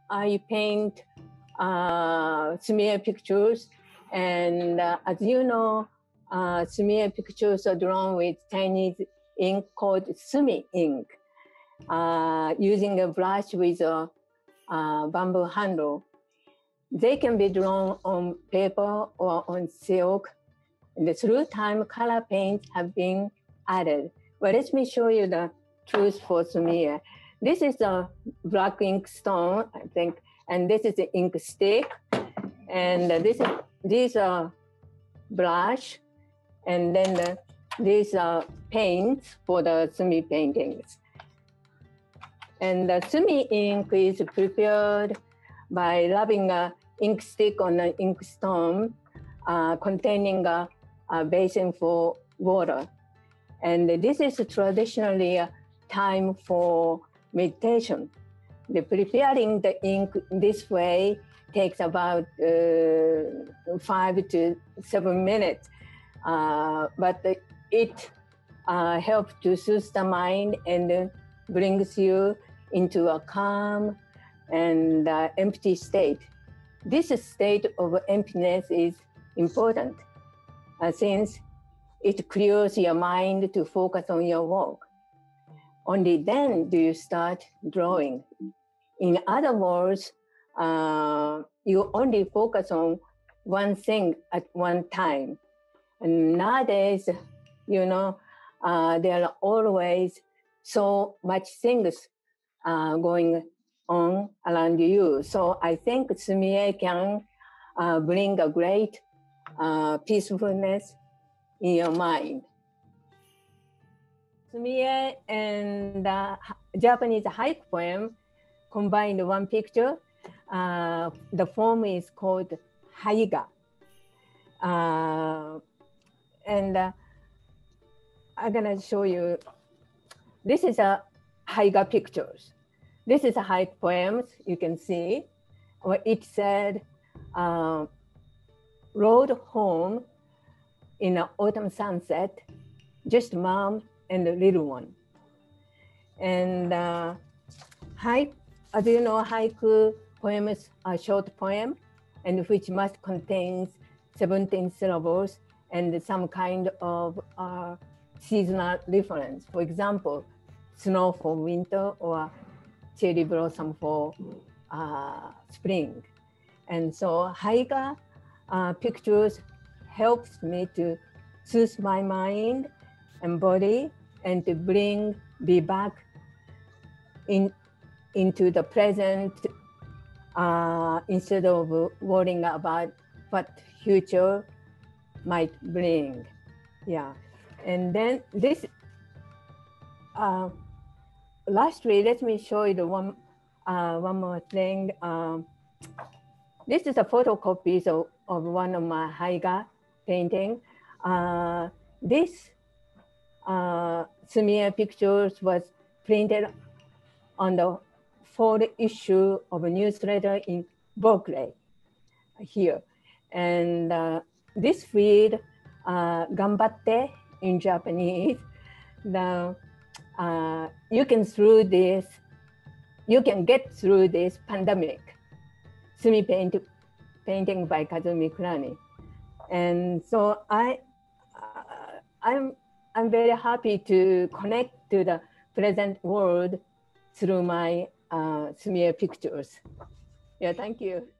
I paint smear pictures, and as you know, smear pictures are drawn with Chinese ink called sumi ink, using a brush with a bamboo handle. They can be drawn on paper or on silk. And through time, color paints have been added. But let me show you the tools for smear. This is a black ink stone, I think, and this is the ink stick, and these are brush, and then these are paints for the sumi paintings. And the sumi ink is prepared by rubbing an ink stick on an ink stone containing a basin for water. And this is traditionally a time for meditation. The preparing the ink this way takes about 5 to 7 minutes, but it helps to soothe the mind and brings you into a calm and empty state. This state of emptiness is important since it clears your mind to focus on your work. Only then do you start drawing. In other words, you only focus on one thing at one time. And nowadays, you know, there are always so much things going on around you. So I think sumi can bring a great peacefulness in your mind. Sumi and Japanese haiku poem combined one picture. The form is called haiga. And I'm gonna show you. This is a haiga pictures. This is a haiku poems. You can see where it said, "Rode home in an autumn sunset, just mom and the little one." And as you know, haiku poems are short poem, and which must contain 17 syllables and some kind of seasonal reference. For example, snow for winter or cherry blossom for spring. And so haiga pictures helps me to soothe my mind and body and to be back into the present instead of worrying about what future might bring. Yeah. And then this, lastly, let me show you the one more thing. This is a photocopy of one of my haiga painting. This smear pictures was printed on the fall issue of a newsletter in Berkeley here. And this read, "Ganbatte" in Japanese. You can get through this pandemic. Sumi painting by Kazumi Kurani. And so I'm very happy to connect to the present world through my smear pictures. Yeah, thank you.